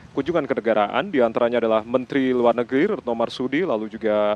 kunjungan kenegaraan, diantaranya adalah Menteri Luar Negeri Retno Marsudi, lalu juga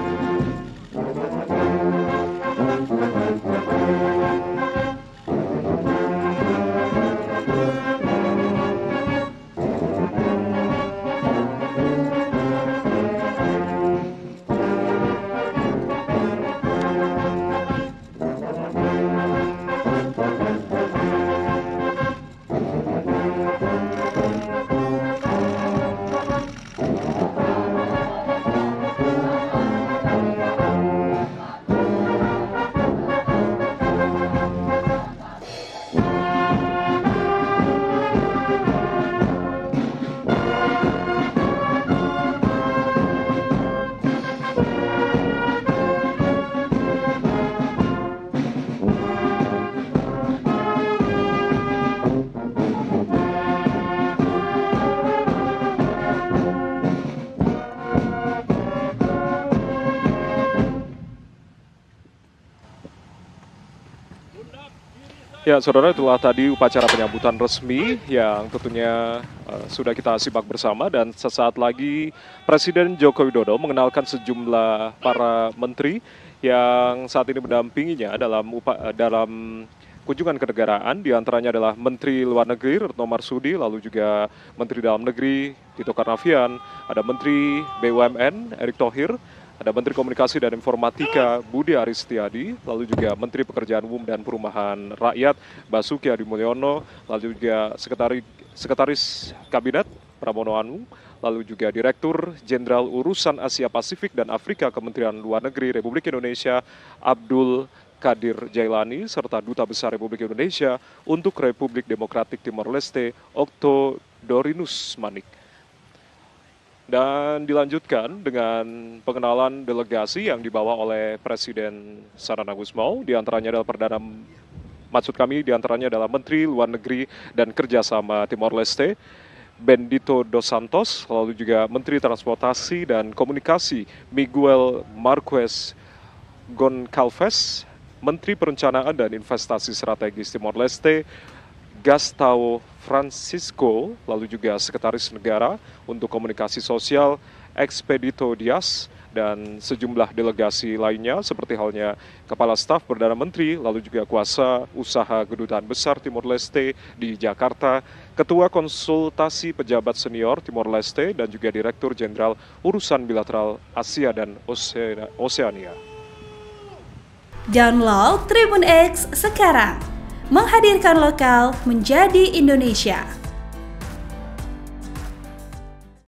Ya, saudara, itulah tadi upacara penyambutan resmi yang tentunya sudah kita simak bersama, dan sesaat lagi Presiden Joko Widodo mengenalkan sejumlah para menteri yang saat ini mendampinginya dalam kunjungan kenegaraan. Di antaranya adalah Menteri Luar Negeri Retno Marsudi, lalu juga Menteri Dalam Negeri Tito Karnavian, ada Menteri BUMN Erick Thohir, ada Menteri Komunikasi dan Informatika Budi Aris Setiadi, lalu juga Menteri Pekerjaan Umum dan Perumahan Rakyat Basuki Hadi Mulyono, lalu juga Sekretaris Kabinet Pramono Anung, lalu juga Direktur Jenderal Urusan Asia Pasifik dan Afrika Kementerian Luar Negeri Republik Indonesia Abdul Kadir Jailani, serta Duta Besar Republik Indonesia untuk Republik Demokratik Timor Leste Okto Dorinus Manik. Dan dilanjutkan dengan pengenalan delegasi yang dibawa oleh Presiden Sanana Gusmao, diantaranya adalah diantaranya adalah Menteri Luar Negeri dan Kerjasama Timor Leste, Bendito dos Santos, lalu juga Menteri Transportasi dan Komunikasi, Miguel Marquez Goncalves, Menteri Perencanaan dan Investasi Strategis Timor Leste, Gastão Francisco, lalu juga Sekretaris Negara untuk Komunikasi Sosial, Expedito Dias, dan sejumlah delegasi lainnya seperti halnya Kepala Staf Perdana Menteri, lalu juga Kuasa Usaha Kedutaan Besar Timor Leste di Jakarta, Ketua Konsultasi Pejabat Senior Timor Leste, dan juga Direktur Jenderal Urusan Bilateral Asia dan Oseania. Download Tribun X sekarang, menghadirkan lokal menjadi Indonesia.